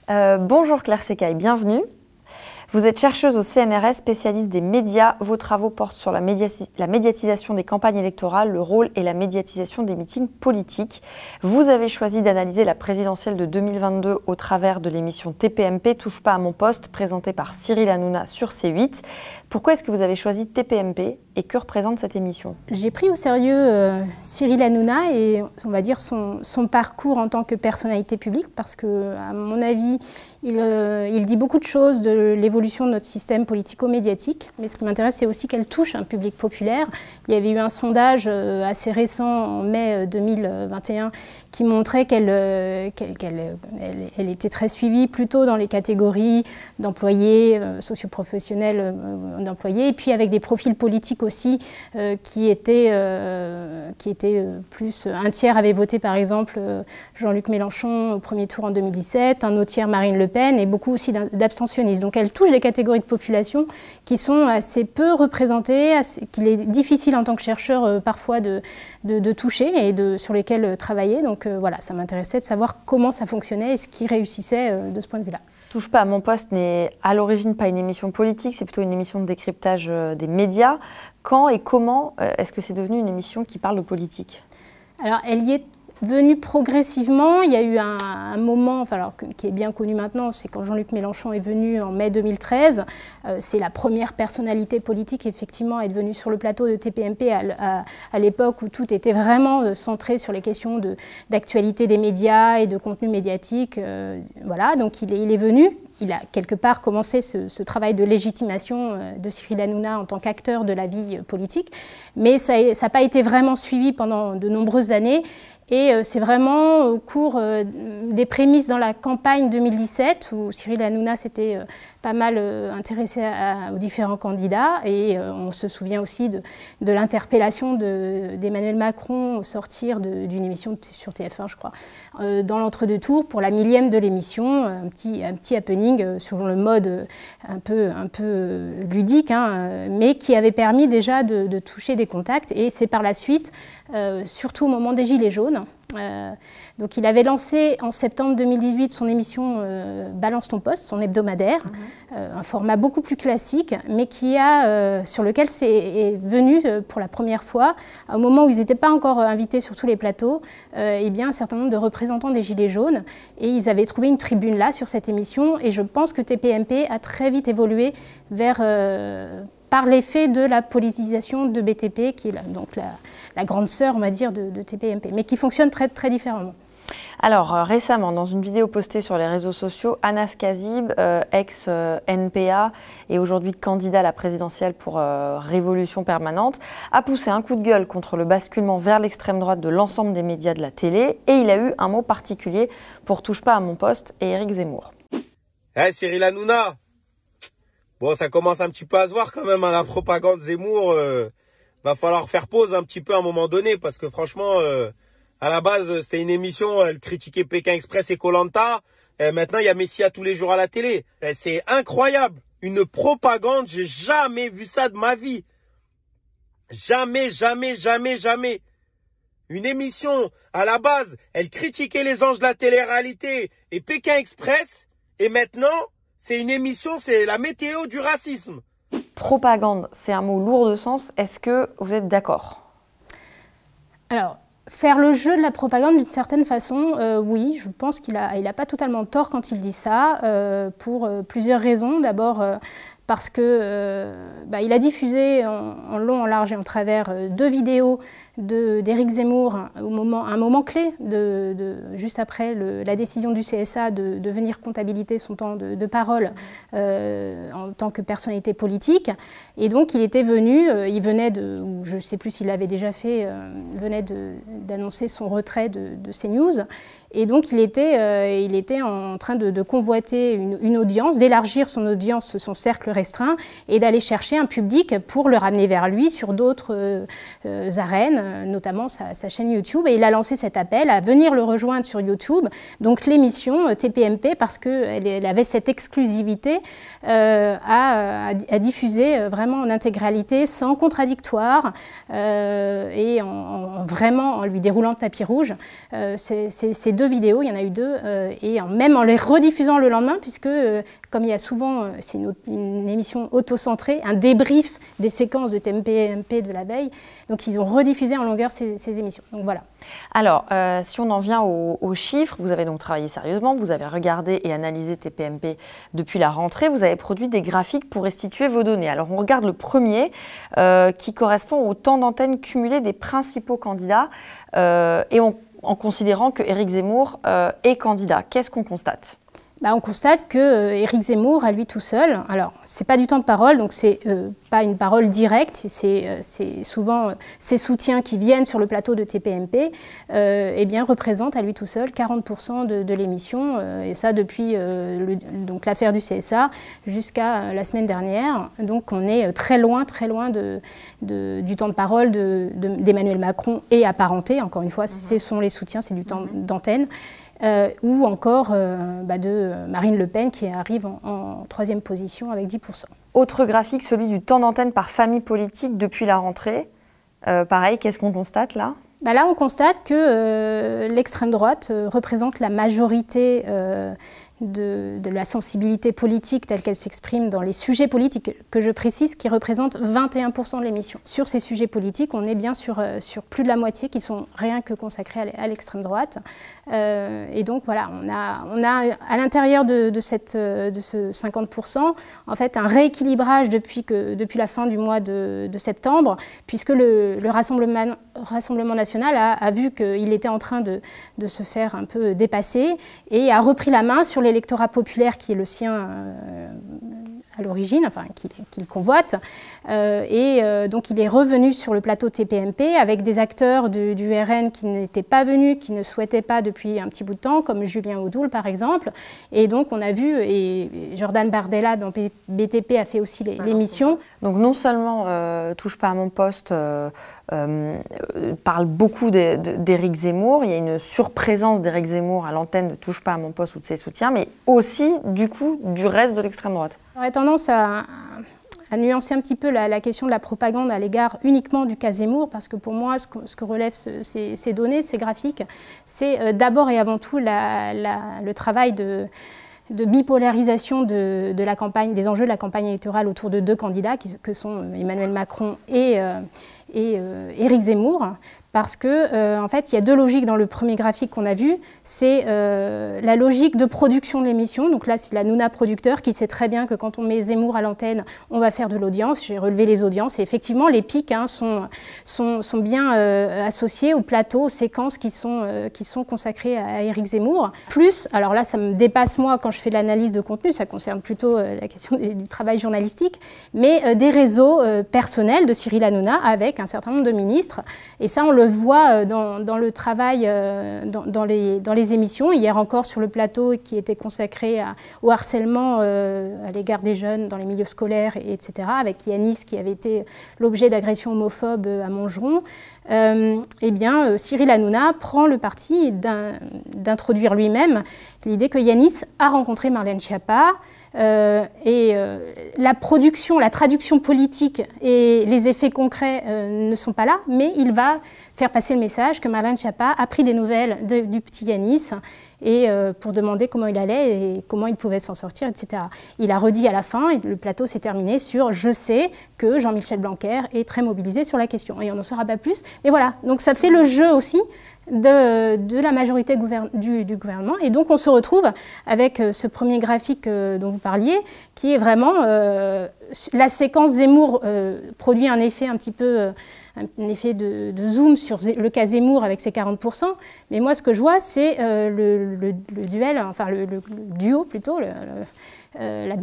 Bonjour Claire Secaille, bienvenue. Vous êtes chercheuse au CNRS, spécialiste des médias. Vos travaux portent sur la médiatisation des campagnes électorales, le rôle et la médiatisation des meetings politiques. Vous avez choisi d'analyser la présidentielle de 2022 au travers de l'émission TPMP, Touche pas à mon poste, présentée par Cyril Hanouna sur C8. Pourquoi est-ce que vous avez choisi TPMP et que représente cette émission? J'ai pris au sérieux Cyril Hanouna et on va dire son parcours en tant que personnalité publique parce que, à mon avis, il dit beaucoup de choses de l'évolution de notre système politico-médiatique. Mais ce qui m'intéresse, c'est aussi qu'elle touche un public populaire. Il y avait eu un sondage assez récent en mai 2021 qui montrait qu'elle était très suivie plutôt dans les catégories d'employés, socioprofessionnels d'employés, et puis avec des profils politiques aussi qui étaient plus... Un tiers avait voté par exemple Jean-Luc Mélenchon au premier tour en 2017, un autre tiers Marine Le Pen, et beaucoup aussi d'abstentionnistes. Donc elle touche des catégories de population qui sont assez peu représentées, qu'il est difficile en tant que chercheur parfois de toucher et sur lesquelles travailler. Donc voilà, ça m'intéressait de savoir comment ça fonctionnait et ce qui réussissait de ce point de vue-là. Touche pas à mon poste n'est à l'origine pas une émission politique, c'est plutôt une émission de décryptage des médias. Quand et comment est-ce que c'est devenu une émission qui parle de politique? Alors, elle y est venue progressivement. Il y a eu un moment, qui est bien connu maintenant, c'est quand Jean-Luc Mélenchon est venu en mai 2013. C'est la première personnalité politique, effectivement, à être venue sur le plateau de TPMP à l'époque où tout était vraiment centré sur les questions d'actualité des médias et de contenu médiatique. Voilà, donc il est venu. Il a quelque part commencé ce travail de légitimation de Cyril Hanouna en tant qu'acteur de la vie politique, mais ça n'a pas été vraiment suivi pendant de nombreuses années. Et c'est vraiment au cours des prémices dans la campagne 2017 où Cyril Hanouna s'était pas mal intéressé aux différents candidats. Et on se souvient aussi de l'interpellation d'Emmanuel Macron au sortir d'une émission sur TF1, je crois, dans l'entre-deux tours pour la 1000e de l'émission, un petit happening sur le mode un peu ludique, hein, mais qui avait permis déjà de toucher des contacts. Et c'est par la suite, surtout au moment des Gilets jaunes, donc il avait lancé en septembre 2018 son émission Balance ton poste, son hebdomadaire, un format beaucoup plus classique, mais sur lequel est venu pour la première fois, au moment où ils n'étaient pas encore invités sur tous les plateaux, un certain nombre de représentants des Gilets jaunes, et ils avaient trouvé une tribune là sur cette émission, et je pense que TPMP a très vite évolué par l'effet de la politisation de BTP, qui est donc la grande sœur, on va dire, de TPMP, mais qui fonctionne très, très différemment. Alors, récemment, dans une vidéo postée sur les réseaux sociaux, Anas Kazib, ex-NPA et aujourd'hui candidat à la présidentielle pour Révolution Permanente, a poussé un coup de gueule contre le basculement vers l'extrême droite de l'ensemble des médias de la télé, et il a eu un mot particulier pour Touche pas à mon poste et Éric Zemmour. Hey, Cyril Hanouna! Bon, ça commence un petit peu à se voir quand même, hein, la propagande Zemmour. Va falloir faire pause un petit peu à un moment donné, parce que franchement, à la base, c'était une émission, elle critiquait Pékin Express et Koh-Lanta. Maintenant, il y a Messia tous les jours à la télé. C'est incroyable. Une propagande, j'ai jamais vu ça de ma vie. Jamais, jamais, jamais, jamais. Une émission, à la base, elle critiquait les anges de la télé-réalité et Pékin Express. Et maintenant, c'est une émission, c'est la météo du racisme. Propagande, c'est un mot lourd de sens. Est-ce que vous êtes d'accord? Alors, faire le jeu de la propagande d'une certaine façon, oui, je pense qu'il a pas totalement tort quand il dit ça, pour plusieurs raisons. D'abord, parce que il a diffusé en long, en large et en travers 2 vidéos d'Éric Zemmour à un moment clé, juste après la décision du CSA de venir comptabiliser son temps de parole en tant que personnalité politique. Et donc il était venu, il venait ou je ne sais plus s'il l'avait déjà fait, venait d'annoncer son retrait de CNews. Et donc il était en train de convoiter une audience, d'élargir son audience, son cercle restreint et d'aller chercher un public pour le ramener vers lui sur d'autres arènes, notamment sa chaîne YouTube. Et il a lancé cet appel à venir le rejoindre sur YouTube, donc l'émission TPMP, parce qu'elle avait cette exclusivité à diffuser vraiment en intégralité, sans contradictoire, et vraiment en lui déroulant le tapis rouge. Ces 2 vidéos, il y en a eu 2, et même en les rediffusant le lendemain, puisque comme il y a souvent, c'est une émission auto-centrée, un débrief des séquences de TPMP de la veille, donc ils ont rediffusé en longueur ces émissions. Donc voilà. Alors, si on en vient aux chiffres, vous avez donc travaillé sérieusement, vous avez regardé et analysé TPMP depuis la rentrée, vous avez produit des graphiques pour restituer vos données. Alors, on regarde le premier qui correspond au temps d'antenne cumulé des principaux candidats et en considérant que Éric Zemmour est candidat. Qu'est-ce qu'on constate ? On constate que Éric Zemmour, à lui tout seul, alors c'est pas du temps de parole, donc c'est pas une parole directe, c'est souvent ses soutiens qui viennent sur le plateau de TPMP, eh bien représente à lui tout seul 40% de l'émission, et ça depuis donc l'affaire du CSA jusqu'à la semaine dernière. Donc on est très loin du temps de parole d'Emmanuel Macron et apparenté. Encore une fois, ce sont les soutiens, c'est du temps d'antenne. Ou encore de Marine Le Pen qui arrive en 3e position avec 10%. Autre graphique, celui du temps d'antenne par famille politique depuis la rentrée. Pareil, qu'est-ce qu'on constate là ? Là, on constate que l'extrême droite représente la majorité de la sensibilité politique telle qu'elle s'exprime dans les sujets politiques, que je précise, qui représentent 21% de l'émission. Sur ces sujets politiques, on est bien sur plus de la moitié qui sont rien que consacrés à l'extrême droite. Et donc voilà, on a à l'intérieur de ce 50%, en fait, un rééquilibrage depuis la fin du mois de septembre, puisque le Rassemblement national a vu qu'il était en train de se faire un peu dépasser et a repris la main sur l'électorat populaire qui est le sien à l'origine, enfin qu'il convoite. Donc il est revenu sur le plateau TPMP avec des acteurs du RN qui n'étaient pas venus, qui ne souhaitaient pas depuis un petit bout de temps, comme Julien Audoul par exemple. Et donc on a vu, et Jordan Bardella dans BTP a fait aussi l'émission. Donc non seulement Touche pas à mon poste parle beaucoup d'Éric Zemmour, il y a une surprésence d'Éric Zemmour à l'antenne de Touche pas à mon poste ou de ses soutiens, mais aussi du coup du reste de l'extrême droite. J'aurais tendance à nuancer un petit peu la question de la propagande à l'égard uniquement du cas Zemmour, parce que pour moi, ce que relèvent ces données, ces graphiques, c'est d'abord et avant tout le travail de bipolarisation de la campagne, des enjeux de la campagne électorale autour de 2 candidats, que sont Emmanuel Macron et Éric Zemmour. Parce que, en fait, il y a 2 logiques dans le premier graphique qu'on a vu. C'est la logique de production de l'émission. Donc là, c'est la Nouna producteur qui sait très bien que quand on met Zemmour à l'antenne, on va faire de l'audience. J'ai relevé les audiences. Et effectivement, les pics sont bien associés au plateau, aux séquences qui sont consacrées à Éric Zemmour. Plus, alors là, ça me dépasse moi quand je fais de l'analyse de contenu, ça concerne plutôt la question du travail journalistique, mais des réseaux personnels de Cyril Hanouna avec un certain nombre de ministres. Et ça, on le voit dans le travail, dans les émissions. Hier encore sur le plateau qui était consacré au harcèlement à l'égard des jeunes dans les milieux scolaires, etc., avec Yanis qui avait été l'objet d'agressions homophobes à Montgeron. Eh bien, Cyril Hanouna prend le parti d'introduire lui-même l'idée que Yanis a rencontré Marlène Schiappa. La production, la traduction politique et les effets concrets ne sont pas là, mais il va faire passer le message que Marlène Schiappa a pris des nouvelles du petit Yanis et pour demander comment il allait et comment il pouvait s'en sortir, etc. Il a redit à la fin, et le plateau s'est terminé sur « Je sais que Jean-Michel Blanquer est très mobilisé sur la question ». Et on n'en saura pas plus. Mais voilà, donc ça fait le jeu aussi de la majorité du gouvernement. Et donc on se retrouve avec ce premier graphique dont vous parliez, qui est vraiment la séquence Zemmour produit un effet un petit peu, un effet de zoom sur le cas Zemmour avec ses 40%. Mais moi ce que je vois c'est le duel, enfin le duo plutôt, la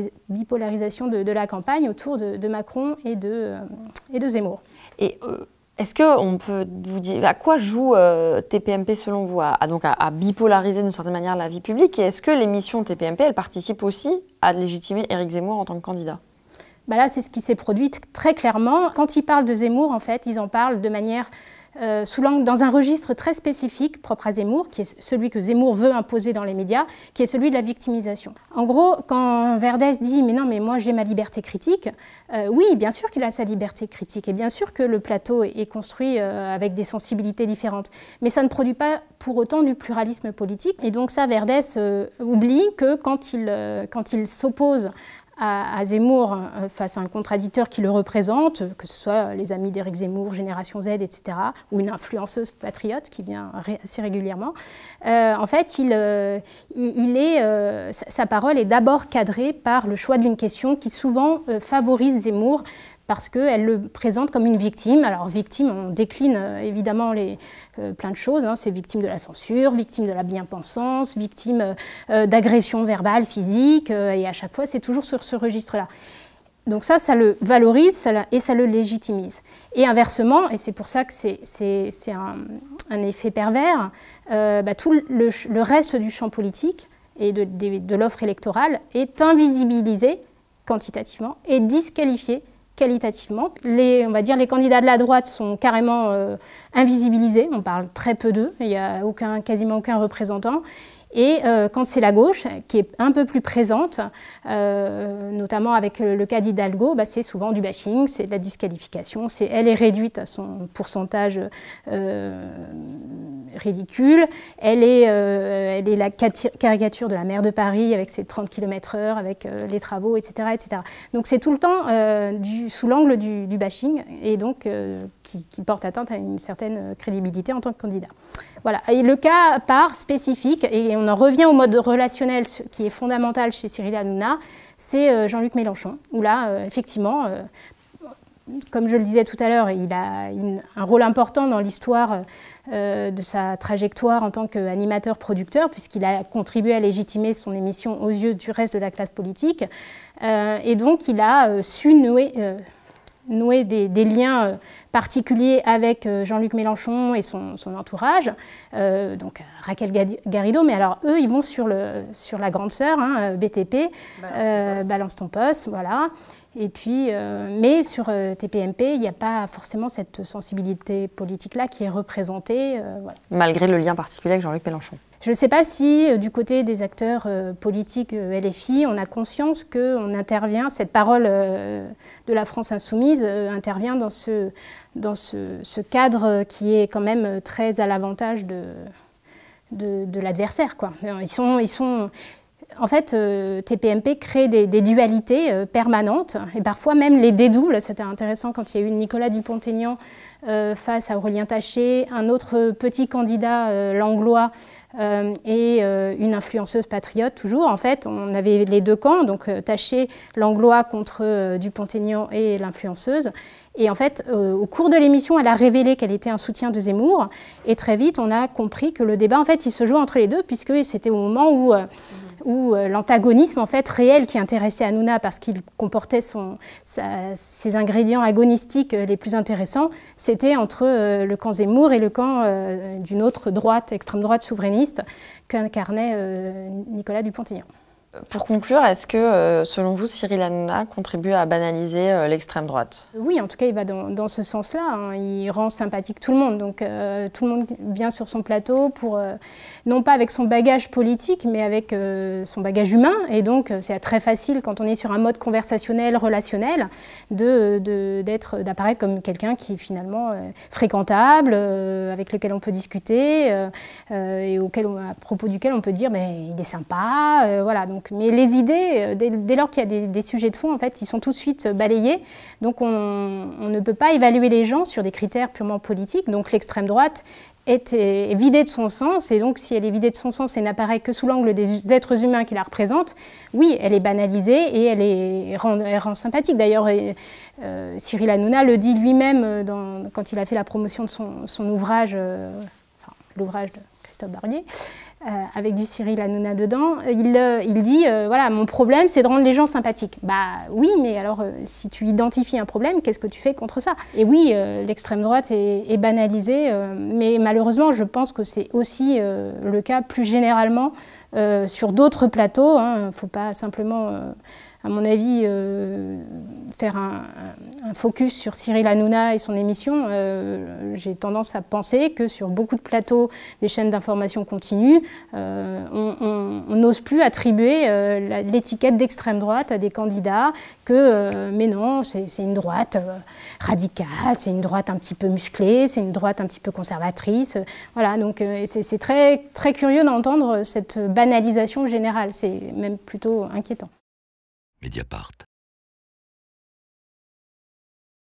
bipolarisation de la campagne autour de Macron et de Zemmour. Et Est-ce qu'on peut vous dire, à quoi joue TPMP selon vous, à bipolariser d'une certaine manière la vie publique? Et est-ce que l'émission TPMP, elle participe aussi à légitimer Éric Zemmour en tant que candidat? Bah là, c'est ce qui s'est produit très clairement. Quand ils parlent de Zemmour, en fait, ils en parlent de manière dans un registre très spécifique propre à Zemmour, qui est celui que Zemmour veut imposer dans les médias, qui est celui de la victimisation. En gros, quand Verdès dit « mais non, mais moi j'ai ma liberté critique », oui, bien sûr qu'il a sa liberté critique, et bien sûr que le plateau est construit avec des sensibilités différentes, mais ça ne produit pas pour autant du pluralisme politique. Et donc ça, Verdès oublie que quand il s'oppose à Zemmour face à un contradicteur qui le représente, que ce soit les amis d'Éric Zemmour, Génération Z, etc., ou une influenceuse patriote qui vient assez régulièrement, en fait, sa parole est d'abord cadrée par le choix d'une question qui souvent favorise Zemmour, parce qu'elle le présente comme une victime. Alors victime, on décline évidemment plein de choses, hein. C'est victime de la censure, victime de la bien-pensance, victime d'agression verbale, physique, et à chaque fois c'est toujours sur ce registre-là. Donc ça le valorise et ça le légitimise. Et inversement, et c'est pour ça que c'est un effet pervers, tout le reste du champ politique et de l'offre électorale est invisibilisé quantitativement et disqualifié qualitativement. On va dire les candidats de la droite sont carrément invisibilisés, on parle très peu d'eux, il n'y a quasiment aucun représentant. Et quand c'est la gauche, qui est un peu plus présente, notamment avec le cas d'Hidalgo, c'est souvent du bashing, c'est de la disqualification, elle est réduite à son pourcentage ridicule, elle est la caricature de la maire de Paris avec ses 30 km/h, avec les travaux, etc., etc. Donc c'est tout le temps sous l'angle du bashing, et donc qui porte atteinte à une certaine crédibilité en tant que candidat. Voilà. Et le cas part spécifique, et on en revient au mode relationnel qui est fondamental chez Cyril Hanouna, c'est Jean-Luc Mélenchon, où là, effectivement, comme je le disais tout à l'heure, il a un rôle important dans l'histoire de sa trajectoire en tant qu'animateur-producteur, puisqu'il a contribué à légitimer son émission aux yeux du reste de la classe politique. Et donc, il a su nouer des liens particuliers avec Jean-Luc Mélenchon et son entourage, donc Raquel Garrido, mais alors eux, ils vont sur la grande sœur, hein, BTP, Balance ton poste, voilà. Et puis, mais sur TPMP, il n'y a pas forcément cette sensibilité politique-là qui est représentée. Voilà. Malgré le lien particulier avec Jean-Luc Mélenchon. Je ne sais pas si, du côté des acteurs politiques LFI, on a conscience qu'on intervient, cette parole de la France insoumise intervient dans ce cadre qui est quand même très à l'avantage de l'adversaire, quoi. En fait, TPMP crée des dualités permanentes, et parfois même les dédouble. C'était intéressant quand il y a eu Nicolas Dupont-Aignan face à Aurélien Taché, un autre petit candidat langlois et une influenceuse patriote toujours. En fait, on avait les deux camps, donc Taché, langlois contre Dupont-Aignan et l'influenceuse. Et en fait, au cours de l'émission, elle a révélé qu'elle était un soutien de Zemmour. Et très vite, on a compris que le débat, en fait, il se jouait entre les deux, puisque c'était au moment où l'antagonisme en fait réel qui intéressait Hanouna parce qu'il comportait ses ingrédients agonistiques les plus intéressants, c'était entre le camp Zemmour et le camp d'une autre droite, extrême droite souverainiste qu'incarnait Nicolas Dupont-Aignan. Pour conclure, est-ce que, selon vous, Cyril Hanouna contribue à banaliser l'extrême droite? Oui, en tout cas, il va dans ce sens-là, hein. Il rend sympathique tout le monde. Donc, tout le monde vient sur son plateau pour, non pas avec son bagage politique, mais avec son bagage humain. Et donc, c'est très facile, quand on est sur un mode conversationnel, relationnel, d'apparaître comme quelqu'un qui est finalement fréquentable, avec lequel on peut discuter, et à propos duquel on peut dire mais il est sympa, voilà. Donc, mais les idées, dès lors qu'il y a des sujets de fond, en fait, ils sont tout de suite balayés. Donc on ne peut pas évaluer les gens sur des critères purement politiques. Donc l'extrême droite est vidée de son sens. Et donc si elle est vidée de son sens et n'apparaît que sous l'angle des êtres humains qui la représentent, oui, elle est banalisée et elle rend sympathique. D'ailleurs, Cyril Hanouna le dit lui-même quand il a fait la promotion de son ouvrage, l'ouvrage de Christophe Barbier. avec du Cyril Hanouna dedans, il dit voilà, mon problème c'est de rendre les gens sympathiques. Bah oui, mais alors si tu identifies un problème, qu'est-ce que tu fais contre ça? Et oui, l'extrême droite est banalisée, mais malheureusement je pense que c'est aussi le cas plus généralement sur d'autres plateaux. Il ne faut pas simplement, à mon avis, faire un focus sur Cyril Hanouna et son émission. J'ai tendance à penser que sur beaucoup de plateaux des chaînes d'information continue, on n'ose plus attribuer l'étiquette d'extrême droite à des candidats, mais non, c'est une droite radicale, c'est une droite un petit peu musclée, c'est une droite un petit peu conservatrice. Voilà, donc c'est très, très curieux d'entendre cette banalisation générale, c'est même plutôt inquiétant. Mediapart.